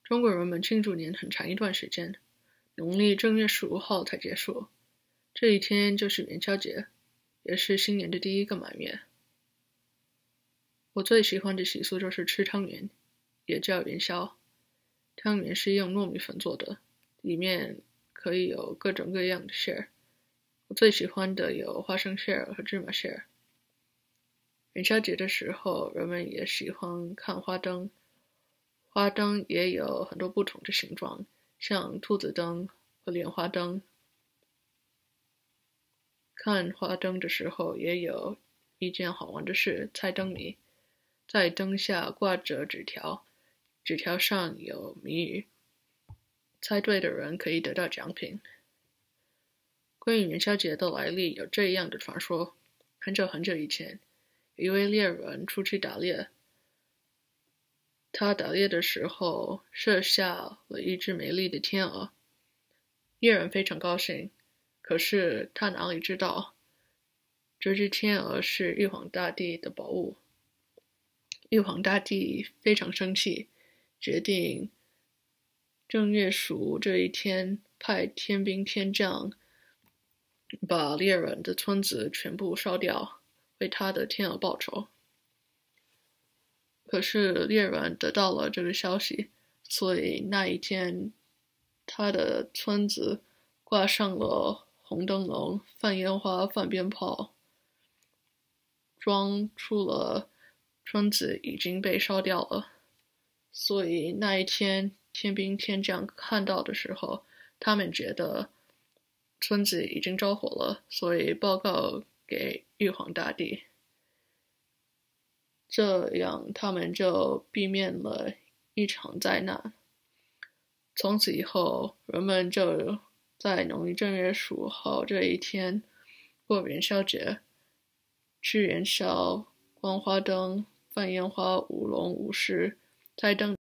中国人们庆祝年很长一段时间，农历正月15号才结束。这一天就是元宵节，也是新年的第一个满月。我最喜欢的习俗就是吃汤圆，也叫元宵。汤圆是用糯米粉做的，里面可以有各种各样的馅儿。我最喜欢的有花生馅儿和芝麻馅儿。元宵节的时候，人们也喜欢看花灯。花灯也有很多不同的形状，像兔子灯和莲花灯。看花灯的时候，也有一件好玩的事——猜灯谜。在灯下挂着纸条，纸条上有谜语，猜对的人可以得到奖品。关于元宵节的来历，有这样的传说：很久很久以前，有一位猎人出去打猎。他打猎的时候射下了一只美丽的天鹅，猎人非常高兴，可是他哪里知道，这只天鹅是玉皇大帝的宝物。玉皇大帝非常生气，决定正月15这一天派天兵天将把猎人的村子全部烧掉，为他的天鹅报仇。可是猎人得到了这个消息，所以那一天他的村子挂上了红灯笼，放烟花，放鞭炮，装出了村子已经被烧掉了。所以那一天天兵天将看到的时候，他们觉得村子已经着火了，所以报告给玉皇大帝。这样他们就避免了一场灾难。从此以后，人们就在农历正月15号这一天过元宵节，吃元宵、观花灯、放烟花、舞龙舞狮、猜灯